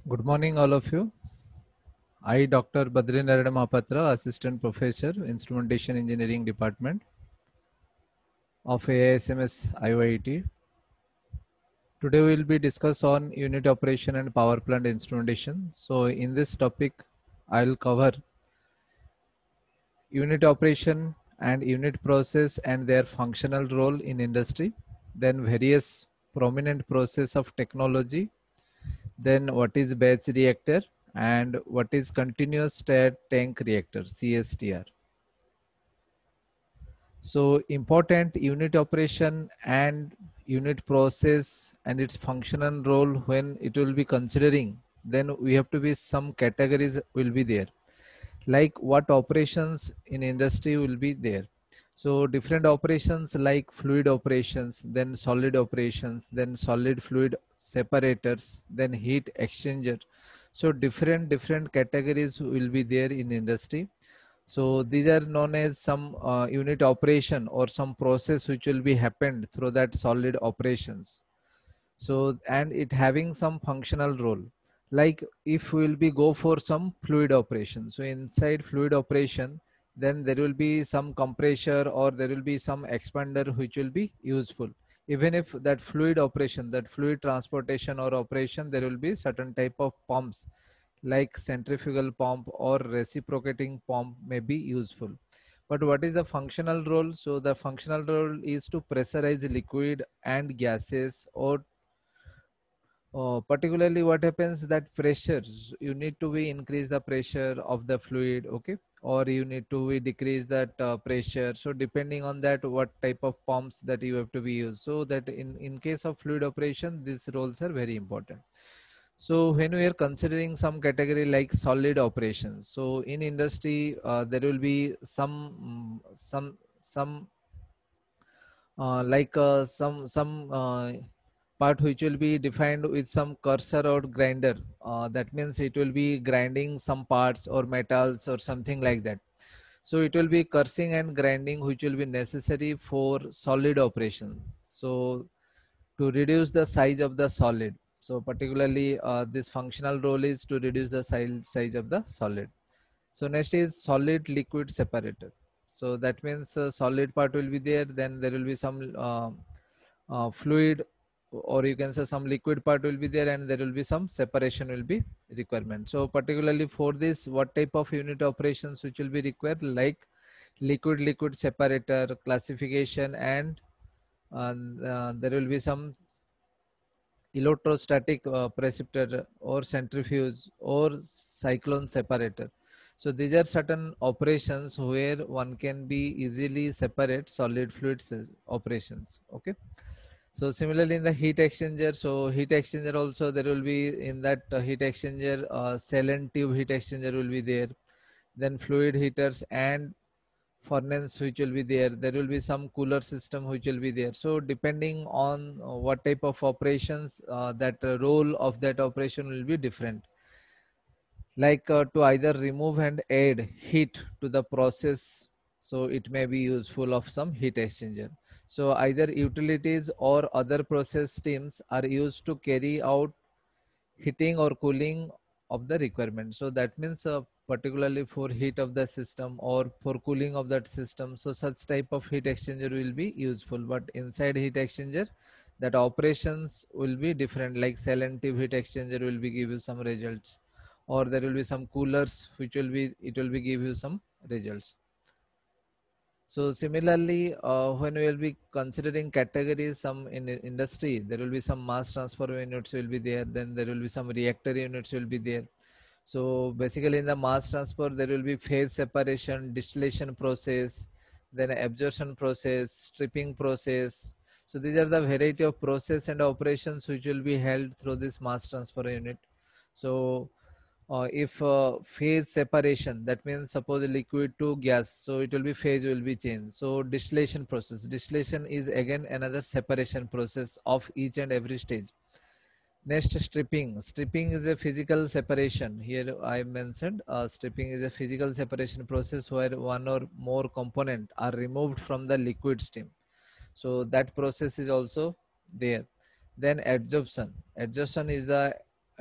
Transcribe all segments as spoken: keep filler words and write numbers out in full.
Good morning, all of you. I, Doctor Badri Narayana Mahapatra, Assistant Professor, Instrumentation Engineering Department of A I S M S I O I T. Today we will be discuss on unit operation and power plant instrumentation. So in this topic, I'll cover unit operation and unit process and their functional role in industry, then various prominent process of technology, then what is batch reactor and what is continuous state tank reactor C S T R. So important unit operation and unit process and its functional role when it will be considering, then we have to be some categories will be there, like what operations in industry will be there. So different operations like fluid operations, then solid operations, then solid fluid separators, then heat exchanger. So different different categories will be there in industry. So these are known as some uh, unit operation or some process which will be happened through that solid operations. So and it having some functional role. Like if we will be go for some fluid operation. So inside fluid operation, then there will be some compressor or there will be some expander which will be useful. Even if that fluid operation, that fluid transportation or operation, there will be certain type of pumps like centrifugal pump or reciprocating pump may be useful. But what is the functional role? So the functional role is to pressurize liquid and gases, or uh, particularly what happens that pressures, you need to be increase the pressure of the fluid, okay, or you need to be decrease that uh, pressure. So depending on that, what type of pumps that you have to be used. So that in in case of fluid operation, these roles are very important. So when we are considering some category like solid operations, so in industry uh, there will be some mm, some some uh, like uh, some some uh, part which will be defined with some cursor or grinder. Uh, that means it will be grinding some parts or metals or something like that. So it will be cursing and grinding which will be necessary for solid operation. So to reduce the size of the solid. So particularly uh, this functional role is to reduce the size size of the solid. So next is solid liquid separator. So that means uh, solid part will be there, then there will be some uh, uh, fluid, or you can say some liquid part will be there, and there will be some separation will be requirement. So particularly for this, what type of unit operations which will be required, like liquid liquid separator classification, and uh, uh, there will be some electrostatic uh, precipitator or centrifuge or cyclone separator. So these are certain operations where one can be easily separate solid fluids operations. Okay. So similarly in the heat exchanger, so heat exchanger also there will be in that uh, heat exchanger, uh, cell and tube heat exchanger will be there. Then fluid heaters and furnace which will be there, there will be some cooler system which will be there. So depending on uh, what type of operations, uh, that uh, role of that operation will be different, like uh, to either remove and add heat to the process. So it may be useful of some heat exchanger. So either utilities or other process teams are used to carry out heating or cooling of the requirement. So that means uh, particularly for heat of the system or for cooling of that system. So such type of heat exchanger will be useful. But inside heat exchanger, that operations will be different, like cell and tube heat exchanger will be give you some results, or there will be some coolers which will be, it will be give you some results. So similarly, uh, when we will be considering categories, some in i- industry, there will be some mass transfer units will be there. Then there will be some reactor units will be there. So basically in the mass transfer, there will be phase separation, distillation process, then absorption process, stripping process. So these are the variety of process and operations which will be held through this mass transfer unit. So uh, if uh, phase separation, that means suppose a liquid to gas, so it will be phase will be changed. So distillation process, distillation is again another separation process of each and every stage. Next, stripping. Stripping is a physical separation. Here I mentioned uh, stripping is a physical separation process where one or more component are removed from the liquid stream. So that process is also there. Then adsorption. Adsorption is the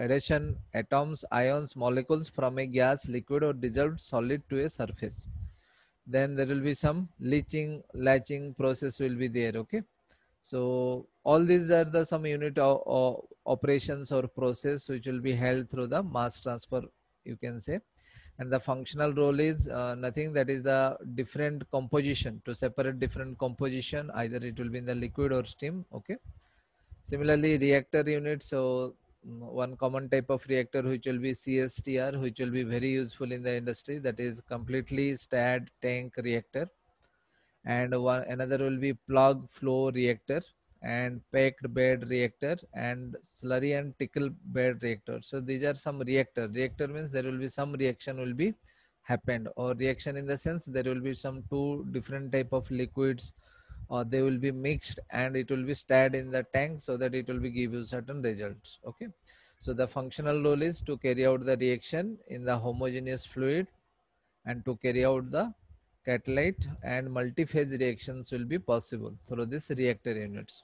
addition atoms, ions, molecules from a gas, liquid or dissolved solid to a surface. Then there will be some leaching, latching process will be there. Okay. So all these are the some unit of, of operations or process which will be held through the mass transfer, you can say. And the functional role is uh, nothing, that is the different composition, to separate different composition, either it will be in the liquid or steam. Okay. Similarly, reactor unit. So mm, one common type of reactor which will be C S T R, which will be very useful in the industry, that is completely stirred tank reactor. And one another will be plug flow reactor and packed bed reactor and slurry and trickle bed reactor. So these are some reactor. Reactor means there will be some reaction will be happened, or reaction in the sense there will be some two different type of liquids, or they will be mixed and it will be stirred in the tank so that it will be give you certain results. Okay. So the functional role is to carry out the reaction in the homogeneous fluid and to carry out the catalyte and multi-phase reactions will be possible through this reactor units.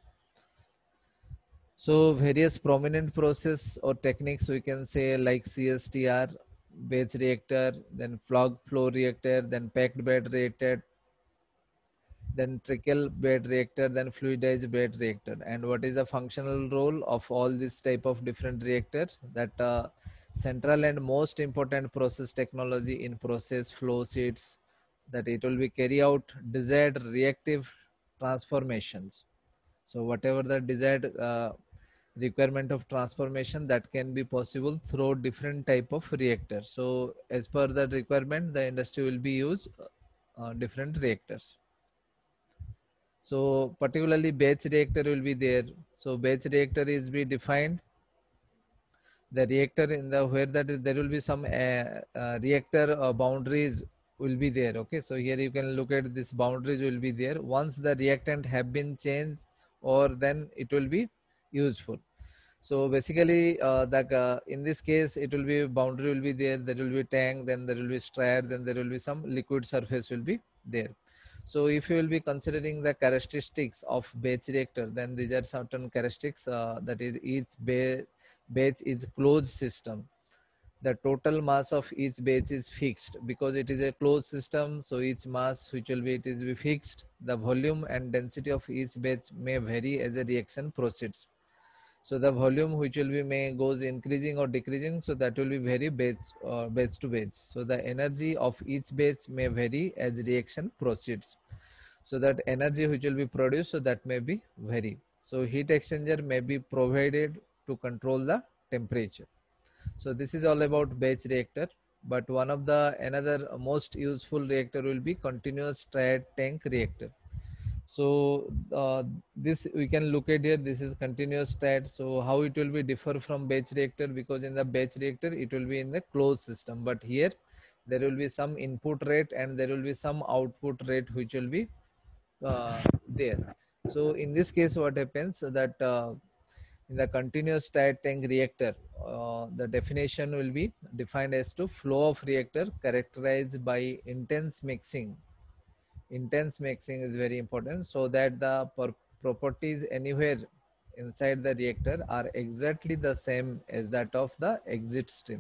So various prominent process or techniques we can say like C S T R, batch reactor, then plug flow reactor, then packed bed reactor, then trickle bed reactor, then fluidized bed reactor. And what is the functional role of all these type of different reactors? That uh, central and most important process technology in process flow sheets, that it will be carry out desired reactive transformations. So whatever the desired uh, requirement of transformation, that can be possible through different type of reactors. So as per the requirement, the industry will be use uh, different reactors. So particularly batch reactor will be there. So batch reactor is be defined the reactor in the where that is, there will be some uh, uh, reactor uh, boundaries will be there. Okay, so here you can look at this boundaries will be there. Once the reactant have been changed, or then it will be useful. So basically uh, the uh, in this case it will be boundary will be there, there will be tank, then there will be strayer, then there will be some liquid surface will be there. So if you will be considering the characteristics of batch reactor, then these are certain characteristics, uh, that is each ba batch is closed system. The total mass of each batch is fixed because it is a closed system. So each mass which will be it is be fixed. The volume and density of each batch may vary as a reaction proceeds. So the volume which will be may goes increasing or decreasing, so that will be vary batch uh, batch to batch. So the energy of each batch may vary as reaction proceeds. So that energy which will be produced, so that may be vary. So heat exchanger may be provided to control the temperature. So this is all about batch reactor. But one of the another most useful reactor will be continuous stirred tank reactor. So uh, this we can look at here, this is continuous stat. So how it will be differ from batch reactor, because in the batch reactor it will be in the closed system, but here there will be some input rate and there will be some output rate which will be uh, there. So in this case what happens that uh, in the continuous stat tank reactor, uh, the definition will be defined as to flow of reactor characterized by intense mixing. Intense mixing is very important, so that the properties anywhere inside the reactor are exactly the same as that of the exit stream.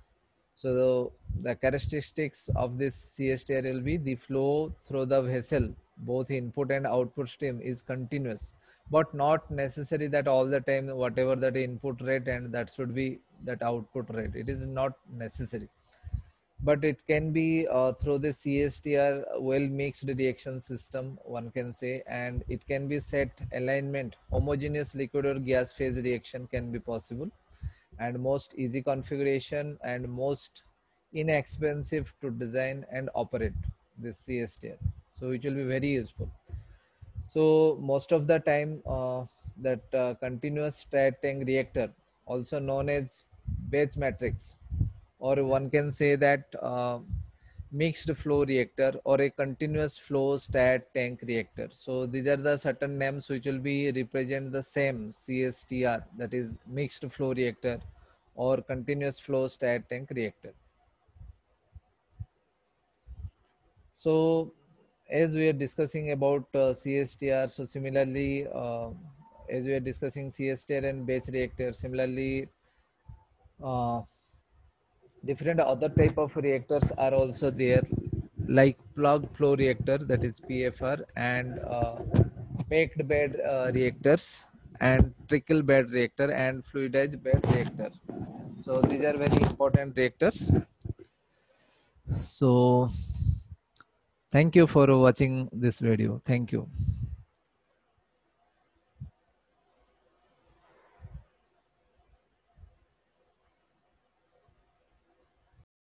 So the, the characteristics of this C S T R will be the flow through the vessel, both input and output stream is continuous, but not necessary that all the time whatever that input rate and that should be that output rate. It is not necessary, but it can be uh, through the C S T R well mixed reaction system, one can say, and it can be set alignment, homogeneous liquid or gas phase reaction can be possible, and most easy configuration and most inexpensive to design and operate this C S T R. So it will be very useful. So most of the time uh, that uh, continuous stirred tank reactor, also known as batch matrix, or one can say that uh, mixed flow reactor or a continuous flow stirred tank reactor. So these are the certain names which will be represent the same C S T R, that is mixed flow reactor or continuous flow stirred tank reactor. So as we are discussing about uh, C S T R, so similarly uh, as we are discussing C S T R and batch reactor, similarly Uh, different other type of reactors are also there, like plug flow reactor, that is P F R, and uh, baked bed uh, reactors, and trickle bed reactor, and fluidized bed reactor. So these are very important reactors. So thank you for watching this video. Thank you.